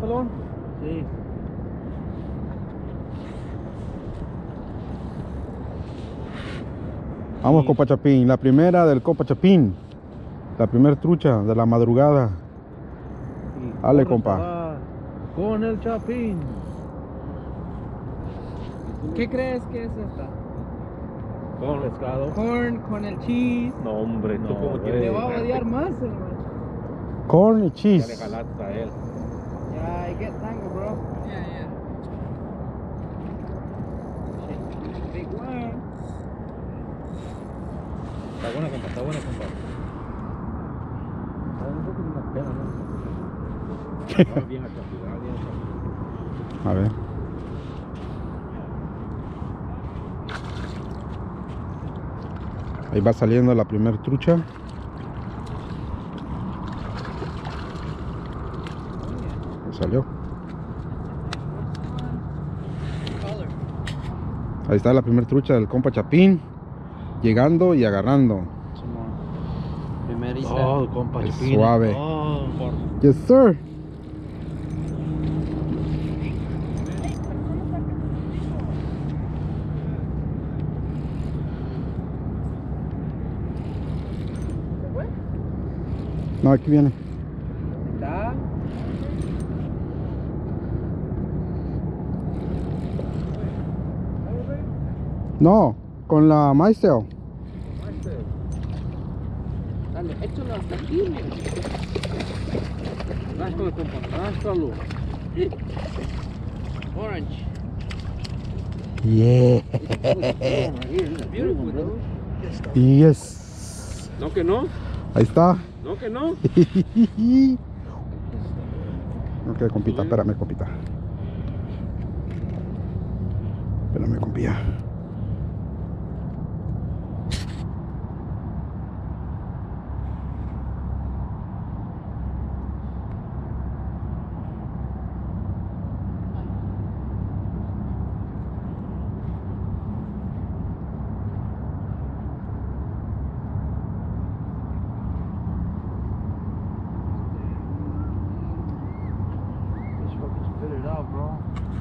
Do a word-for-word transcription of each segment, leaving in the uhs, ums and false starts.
pelón? Sí. Vamos, compa Chapín, la primera del compa Chapín. La primera trucha de la madrugada. Y Dale, corre, compa. se va Con el Chapín. ¿Qué crees que es esta? Con pescado. Corn con el cheese. No, hombre, tú No, como güey. Le tienes. va a odiar más, hermano. Corn y Ya le cheese. jalaste a él. Yeah, I get tango, bro. Yeah, yeah. Shit, big one. Está buena, compa, está buena, compa. Está un poco de una pena, ¿no? No, bien achapigado, bien achapigado. A ver. Ahí va saliendo la primera trucha. Ahí salió. Color. Ahí está la primera trucha del compa Chapín. Llegando y agarrando. Primerista. Oh, compa, Es Chapín. suave. Oh, Yes, sir. No, aquí viene. ¿Está? No, con la maiceo. Dale, échalo hasta aquí, mira. Ráscalo, compa, ráscalo. Orange. Yeah. Beautiful, bro. Yes. No, que no. Ahí está. No, que no. Ok, compita, espérame, compita. Espérame, compita. Just fucking spit it out, bro.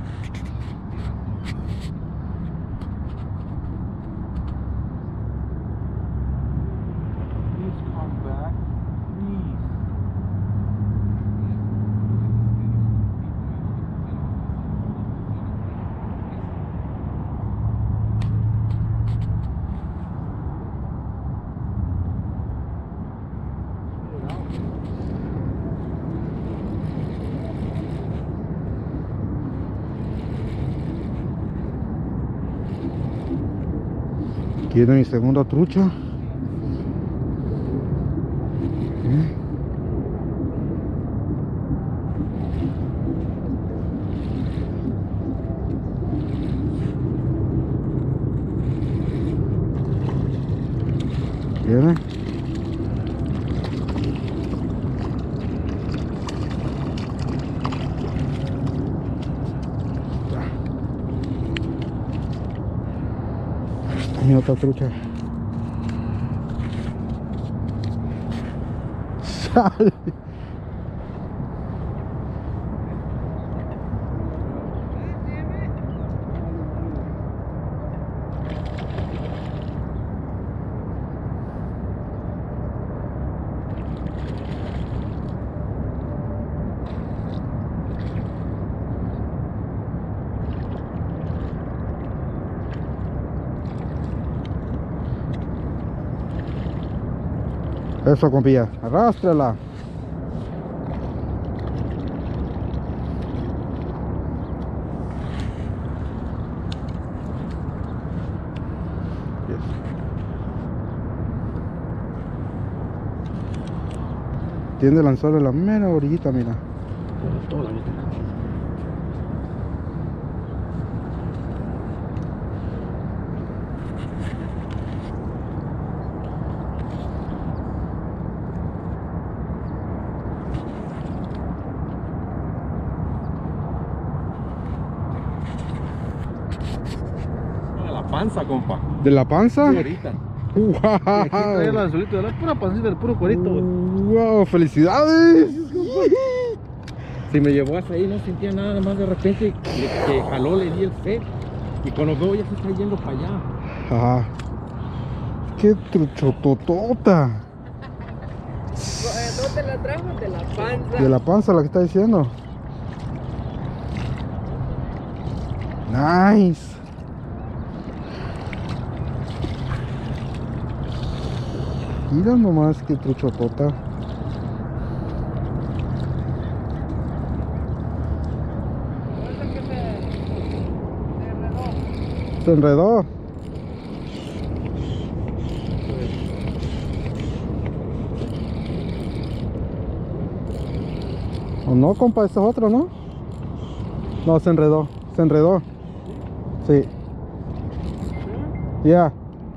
Please come back. Please. Spit it out. Quiero mi segunda trucha. ¿Eh? ¿Viene? Mi otra trucha. Sale. Eso, compilla, arrástrala. Yes. Tiene el anzuelo en la mera orillita, mira. Toda la vida. A la panza, compa. ¿De la panza? Ahorita. Y aquí trae el ¡Wow! anzuelito de la pura pancita del puro cuerito, güey. ¡Wow! ¡Felicidades! Si me llevó hasta ahí no sentía nada, más de repente que, que jaló, le di el fe. Y cuando veo ya se está yendo para allá. Ajá. Qué truchototota. ¿No te la trajo? De la panza. De la panza la que está diciendo. Nice. Mira nomás qué truchotota. Se enredó. ¿O no, compa? Este es otro, ¿no? No, se enredó. Se enredó. Sí. Ya.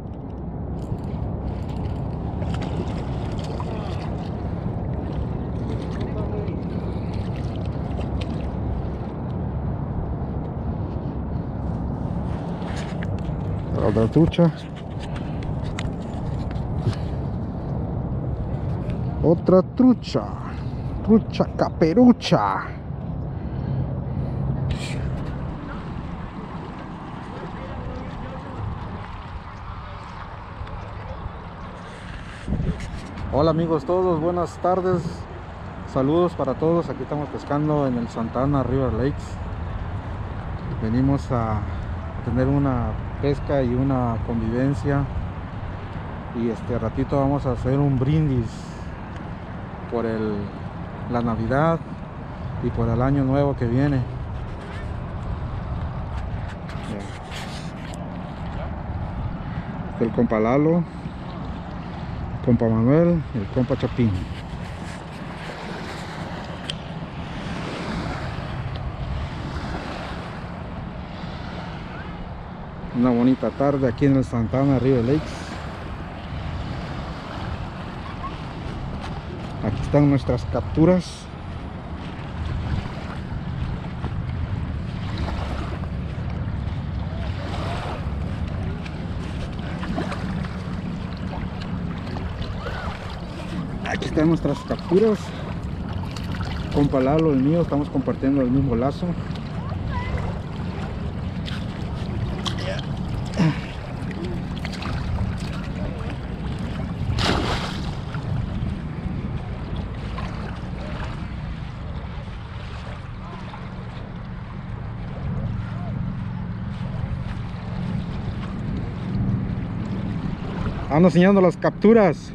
Otra trucha. Otra trucha. Trucha caperucha. Hola amigos todos, buenas tardes. Saludos para todos. Aquí estamos pescando en el Santa Ana River Lakes. Venimos a tener una pesca y una convivencia, y este ratito vamos a hacer un brindis por el, la Navidad y por el año nuevo que viene. El compa Lalo, compa Manuel y el compa Chapín. Una bonita tarde aquí en el Santa Ana River Lakes. Aquí están nuestras capturas. Aquí están nuestras capturas. Compa Lalo, el mío, estamos compartiendo el mismo lazo. Ando enseñando las capturas.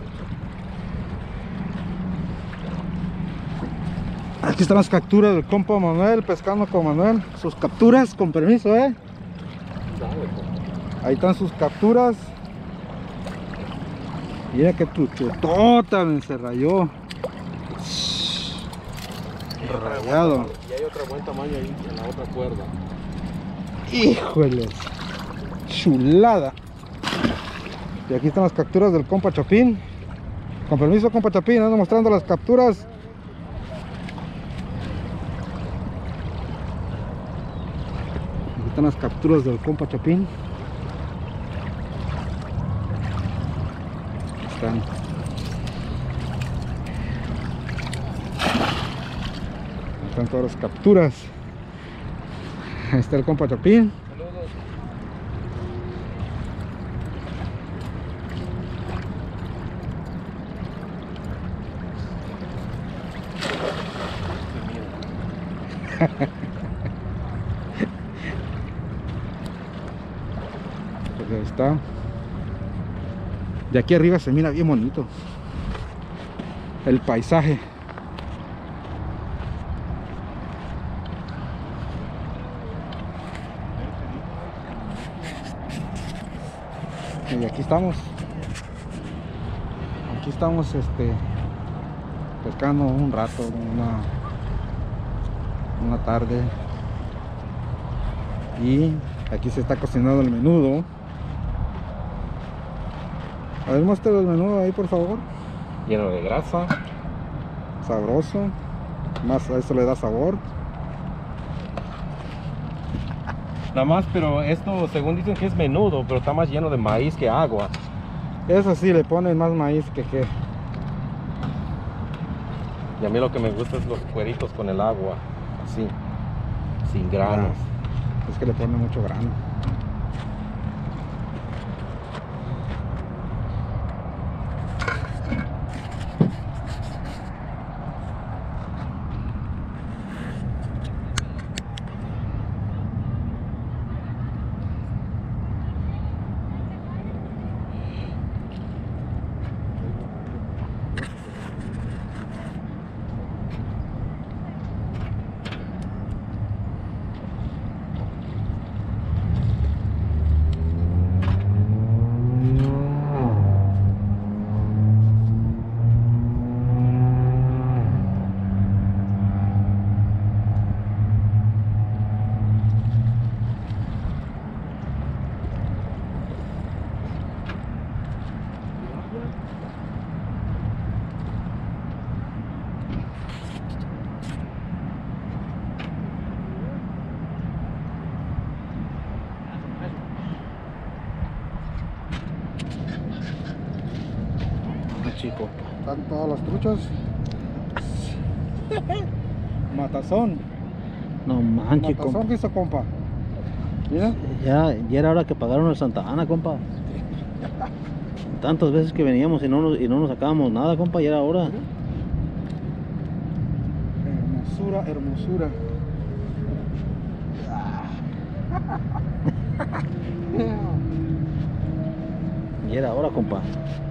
Aquí están las capturas del compa Manuel, pescando con Manuel. Sus capturas, con permiso, eh. Ahí están sus capturas. Mira que truchotota, me se rayó. Rayado. Y hay otro buen tamaño ahí en la otra cuerda. Híjole, chulada. Y aquí están las capturas del compa Chapín. Con permiso, compa Chapín, ando mostrando las capturas. Aquí están las capturas del compa Chapín. Están. Están todas las capturas. Ahí está el compa Chapín. Pues ahí está. De aquí arriba se mira bien bonito el paisaje. Y aquí estamos. Aquí estamos este pescando un rato, una una tarde, y aquí se está cocinando el menudo. A ver, muestra el menudo ahí, por favor. Lleno de grasa. Sabroso, más a eso le da sabor. Nada más, pero esto según dicen que es menudo, pero está más lleno de maíz que agua. Eso sí, le ponen más maíz que que Y a mí lo que me gusta es los cueritos con el agua, así, sin granos. Es que le pone mucho grano. Chico, están todas las truchas. Matazón. No manches, compa. Matazón que hizo, compa. Mira. Ya, ya era hora que pagaron el Santa Ana, compa. Tantas veces que veníamos y no nos, y no nos sacábamos nada, compa, ya era hora. Hermosura, hermosura. Ya era hora, compa.